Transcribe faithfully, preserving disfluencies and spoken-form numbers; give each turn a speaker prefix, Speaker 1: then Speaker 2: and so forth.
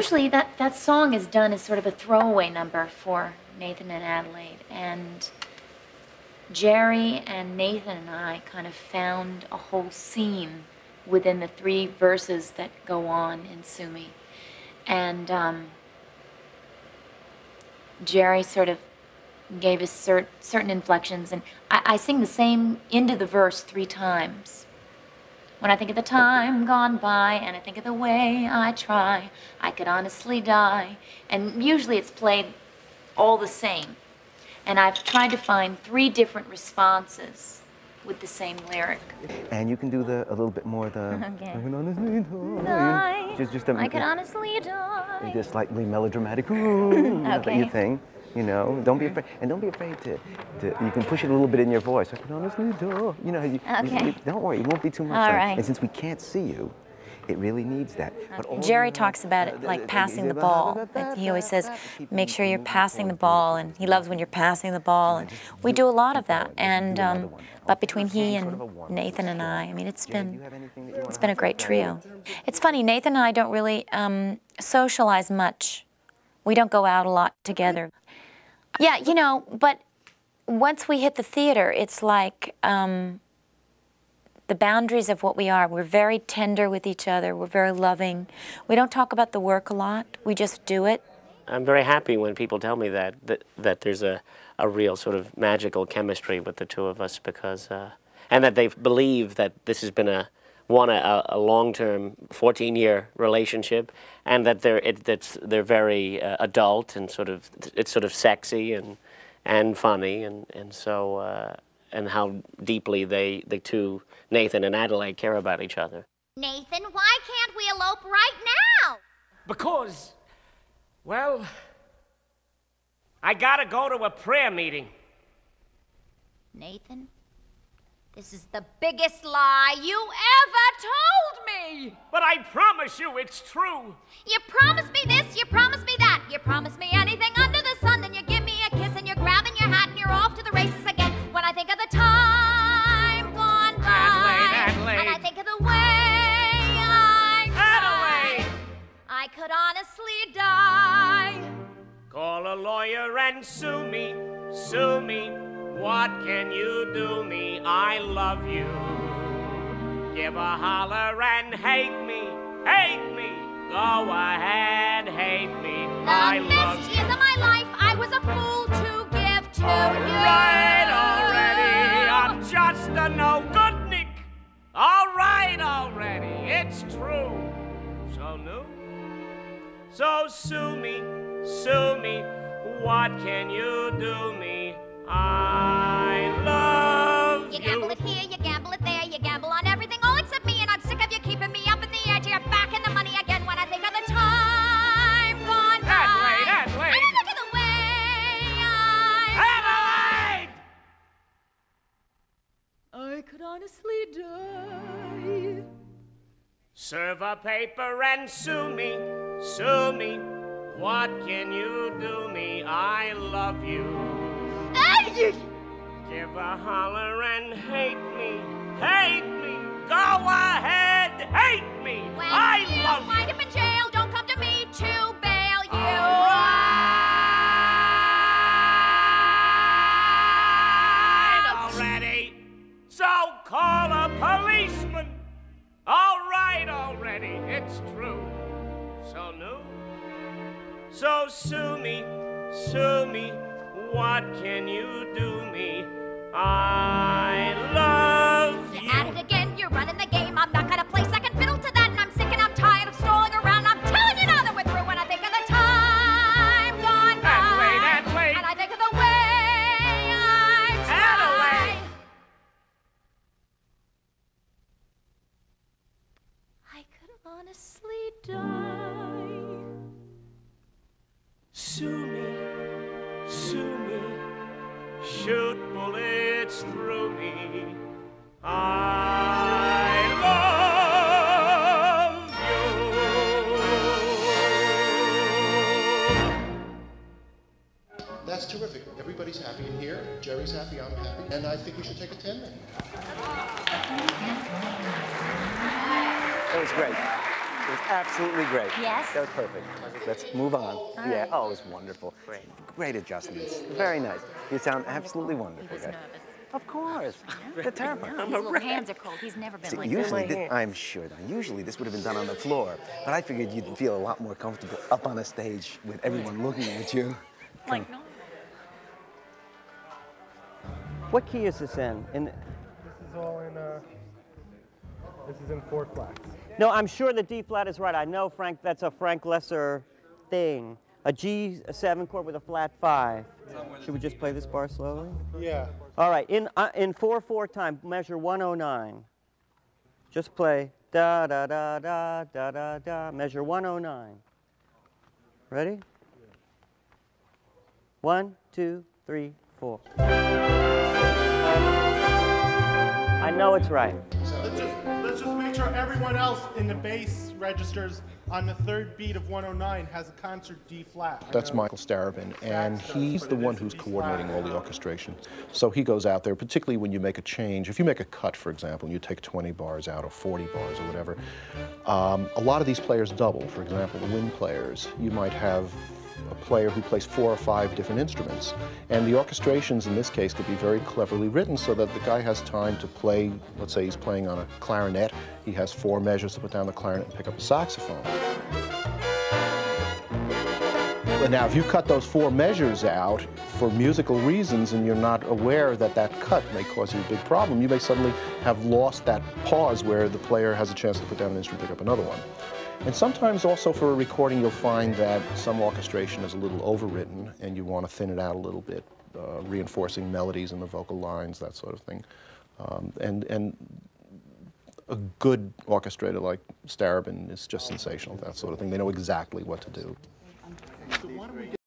Speaker 1: usually that, that song is done as sort of a throwaway number for Nathan and Adelaide. And Jerry and Nathan and I kind of found a whole scene within the three verses that go on in Sue Me. And um, Jerry sort of gave us cert certain inflections, and I, I sing the same into the verse three times. When I think of the time gone by, and I think of the way I try, I could honestly die. And usually it's played all the same. And I've tried to find three different responses with the same lyric.
Speaker 2: And you can do the a little bit more the.
Speaker 1: Okay.
Speaker 2: I can honestly
Speaker 1: Die.
Speaker 2: die. Just, just a,
Speaker 1: I could honestly die.
Speaker 2: Just slightly melodramatic. Ooh,
Speaker 1: okay.
Speaker 2: You thing, you know. Don't be afraid, and don't be afraid to, to. You can push it a little bit in your voice. I can honestly die. You know. You,
Speaker 1: okay.
Speaker 2: you, you, don't worry, it won't be too much.
Speaker 1: All
Speaker 2: time.
Speaker 1: right.
Speaker 2: And since we can't see you, it really needs that.
Speaker 1: Okay.
Speaker 2: But all
Speaker 1: Jerry
Speaker 2: you know,
Speaker 1: talks about it like passing the ball. He always says, make sure you're passing the ball, and he loves when you're passing the ball. And we do a lot of that. And um, but between he and Nathan and I, I mean, it's been it's been a great trio. It's funny, Nathan and I don't really um, socialize much. We don't go out a lot together. Yeah, you know, but once we hit the theater, it's like um, the boundaries of what we are. We're very tender with each other. We're very loving. We don't talk about the work a lot. We just do it.
Speaker 3: I'm very happy when people tell me that, that, that there's a, a real sort of magical chemistry with the two of us, because, uh, and that they believe that this has been a, one, a, a long-term, fourteen-year relationship, and that they're, it, that's, they're very uh, adult and sort of, it's sort of sexy and, and funny, and, and so, uh, and how deeply they, the two, Nathan and Adelaide, care about each other.
Speaker 4: Nathan, why can't we elope right now?
Speaker 5: Because, well, I gotta go to a prayer meeting.
Speaker 4: Nathan, this is the biggest lie you ever told me!
Speaker 5: But I promise you it's true.
Speaker 4: You promised me this, you promised me that. You promised me anything under the sun, then you give me a kiss and you're grabbing your hat and you're off to the races again. When I think of the time gone by,
Speaker 5: Adelaide, Adelaide.
Speaker 4: and I think of the way I
Speaker 5: Adelaide!
Speaker 4: tried, I could honestly die.
Speaker 5: Call a lawyer and sue me, sue me. What can you do me? I love you. Give a holler and hate me, hate me. Go ahead, hate me.
Speaker 4: The
Speaker 5: I love
Speaker 4: best
Speaker 5: you.
Speaker 4: years of my life I was a fool to give to
Speaker 5: All
Speaker 4: you.
Speaker 5: right already, I'm just a no-good Nick. All right already, it's true. So new. So sue me, sue me. What can you do me? I love you.
Speaker 4: You gamble it here, you gamble it there, you gamble on everything all except me, and I'm sick of you keeping me up in the air till you're back in the money again when I think of the time gone by.
Speaker 5: Adelaide, Adelaide.
Speaker 4: And I look at the way I...
Speaker 5: Adelaide!
Speaker 4: I could honestly die.
Speaker 5: Serve a paper and sue me, sue me. What can you do me? I love you. Give a holler and hate me, hate me. Go ahead, hate me.
Speaker 4: When
Speaker 5: I
Speaker 4: you
Speaker 5: love
Speaker 4: wind
Speaker 5: you.
Speaker 4: up in jail, don't come to me to bail you.
Speaker 5: All right already. So call a policeman. All right already, it's true. So new. So sue me, sue me. What can you do me? I love you.
Speaker 4: You're at it again, you're running the game. I'm not gonna play second fiddle to that, and I'm sick and I'm tired of strolling around. I'm telling you now that we're through when I think of the time gone by.
Speaker 5: Adelaide, Adelaide.
Speaker 4: And I think of the way I tried.
Speaker 5: Adelaide.
Speaker 4: I could honestly die.
Speaker 5: Sue me, sue me, shoot bullets through me. I love you.
Speaker 6: That's terrific. Everybody's happy in here. Jerry's happy, I'm happy. And I think we should take a ten minute.
Speaker 2: That was great. It was absolutely great.
Speaker 1: Yes?
Speaker 2: That was perfect. Let's move on. All yeah, right. Oh, it was wonderful. Great. Great adjustments. Very nice. You sound absolutely wonderful,
Speaker 1: he was
Speaker 2: guys.
Speaker 1: Nervous.
Speaker 2: Of course. The terrible.
Speaker 1: His little hands are cold. He's never been
Speaker 2: See,
Speaker 1: like
Speaker 2: usually
Speaker 1: this.
Speaker 2: This, I'm sure that usually this would have been done on the floor, but I figured you'd feel a lot more comfortable up on a stage with everyone looking at you.
Speaker 1: Like, no.
Speaker 7: What key is this in? in
Speaker 8: This is all in, uh, this is in four flats.
Speaker 7: No, I'm sure the D flat is right. I know, Frank, that's a Frank Lesser thing. A G seven chord with a flat five. Should we just play this bar slowly?
Speaker 8: Yeah.
Speaker 7: All right, in uh, in four four time, measure one oh nine. Just play da da da da da da da. Measure one oh nine. Ready? One, two, three, four. I know it's right.
Speaker 8: Let's just, let's just make sure everyone else in the bass registers on the third beat of one oh nine has a concert D flat.
Speaker 6: That's Michael Starobin, and he's the one who's coordinating all the orchestration. So he goes out there, particularly when you make a change. If you make a cut, for example, and you take twenty bars out or forty bars or whatever, um, a lot of these players double. For example, the wind players, you might have a player who plays four or five different instruments. And the orchestrations in this case could be very cleverly written so that the guy has time to play, let's say he's playing on a clarinet, he has four measures to put down the clarinet and pick up a saxophone. But now if you cut those four measures out for musical reasons and you're not aware that that cut may cause you a big problem, you may suddenly have lost that pause where the player has a chance to put down an instrument and pick up another one. And sometimes also for a recording you'll find that some orchestration is a little overwritten and you want to thin it out a little bit, uh, reinforcing melodies in the vocal lines, that sort of thing. Um, and, and a good orchestrator like Starobin is just sensational, that sort of thing. They know exactly what to do.